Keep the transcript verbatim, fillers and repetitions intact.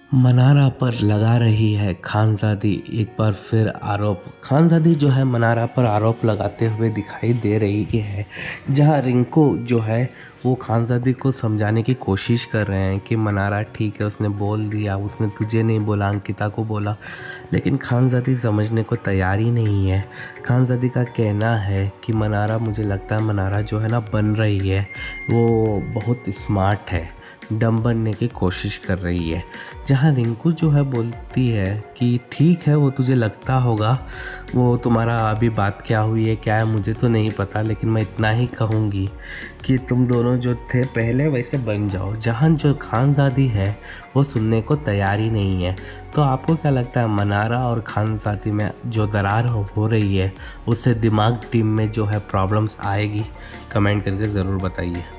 मनारा पर लगा रही है खानज़ादी एक बार फिर आरोप। खानज़ादी जो है मनारा पर आरोप लगाते हुए दिखाई दे रही है, जहां रिंकू जो है वो खानज़ादी को समझाने की कोशिश कर रहे हैं कि मनारा ठीक है, उसने बोल दिया, उसने तुझे नहीं बोला, अंकिता को बोला, लेकिन खानज़ादी समझने को तैयार ही नहीं है। खानज़ादी का कहना है कि मनारा, मुझे लगता है मनारा जो है ना बन रही है, वो बहुत स्मार्ट है, डम बनने की कोशिश कर रही है। जहाँ रिंकू जो है बोलती है कि ठीक है, वो तुझे लगता होगा, वो तुम्हारा अभी बात क्या हुई है क्या है मुझे तो नहीं पता, लेकिन मैं इतना ही कहूँगी कि तुम दोनों जो थे पहले वैसे बन जाओ। जहाँ जो खानज़ादी है वो सुनने को तैयार ही नहीं है। तो आपको क्या लगता है, मनारा और खानज़ादी में जो दरार हो, हो रही है उससे दिमाग टीम में जो है प्रॉब्लम्स आएगी? कमेंट करके ज़रूर बताइए।